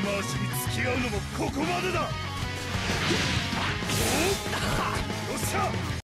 回しに付き合うのもここまでだ。